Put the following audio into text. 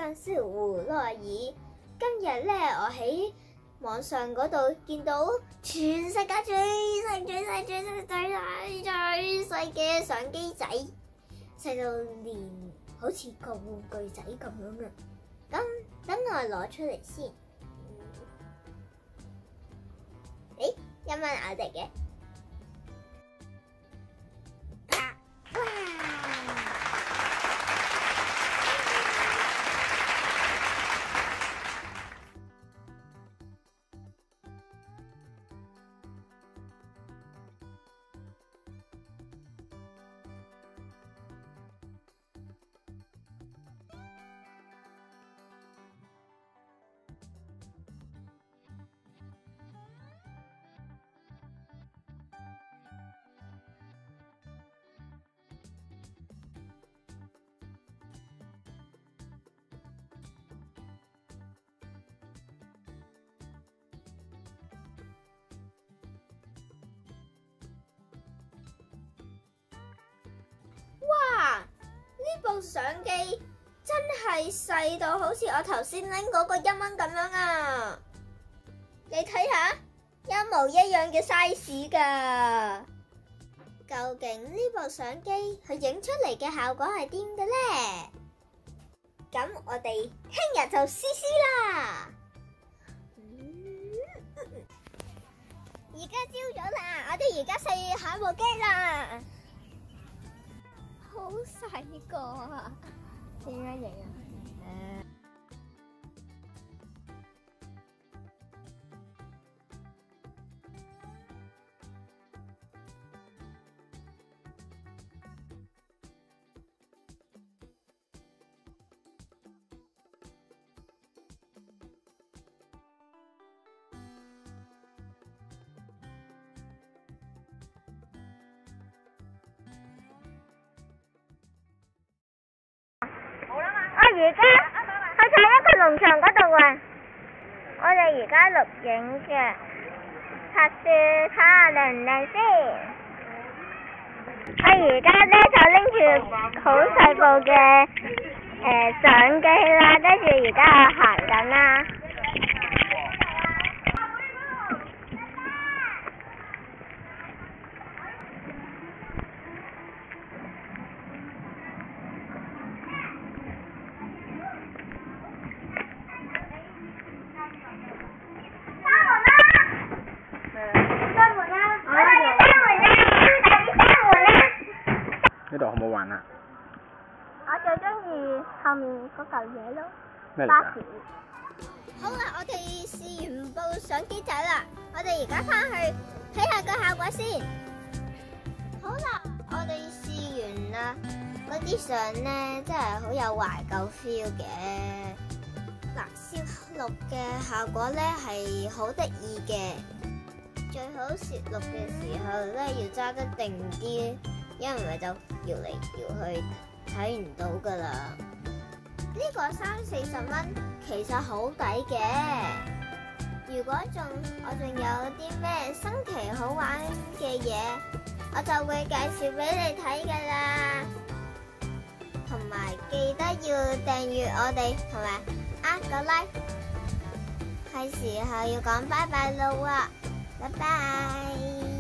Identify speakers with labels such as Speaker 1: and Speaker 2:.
Speaker 1: 生是胡諾爾。今日咧，我喺網上嗰度見到全世界最細嘅相機仔，細到連好似個玩具仔咁樣啊！咁等我攞出嚟先。誒，有冇咬地嘅？哇！呢部相機真係細到好似我頭先拎嗰個1蚊咁樣啊！你睇下，一模一樣嘅 size 㗎。究竟呢部相機佢影出嚟嘅效果係點嘅呢？咁我哋聽日就試試啦。而家朝早啦，我哋而家試下部機啦。好細個啊！點樣影啊？
Speaker 2: 而家去睇一個農場嗰度啊！我哋而家錄影嘅，拍攝睇下靚唔靚先。我而家咧就拎住好細部嘅相機啦，跟住而家我行緊啦。
Speaker 3: 呢度好唔好玩啊？
Speaker 2: 我最中意後面嗰嚿嘢咯，
Speaker 3: 咩嚟
Speaker 2: 巴士。
Speaker 1: 好啦，我哋試完部相機仔啦，我哋而家翻去睇下個效果先。好啦，我哋試完啦，嗰啲相咧真係好有懷舊 feel 嘅。嗱，攝錄嘅效果咧係好得意嘅，最好攝錄嘅時候咧要揸得定啲。因為就搖嚟搖去睇唔到噶啦，呢個30-40蚊其實好抵嘅。如果我仲有啲咩新奇好玩嘅嘢，我就會介紹俾你睇噶啦。同埋記得要訂閱我哋，同埋個 like。係時候要講拜拜啦喎，拜拜。